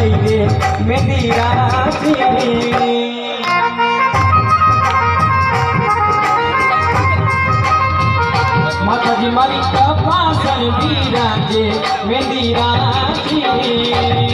લઈ દે મેંદી રાખી માતાજી મારી તપાસણ બિરાજે મેંદી રાખી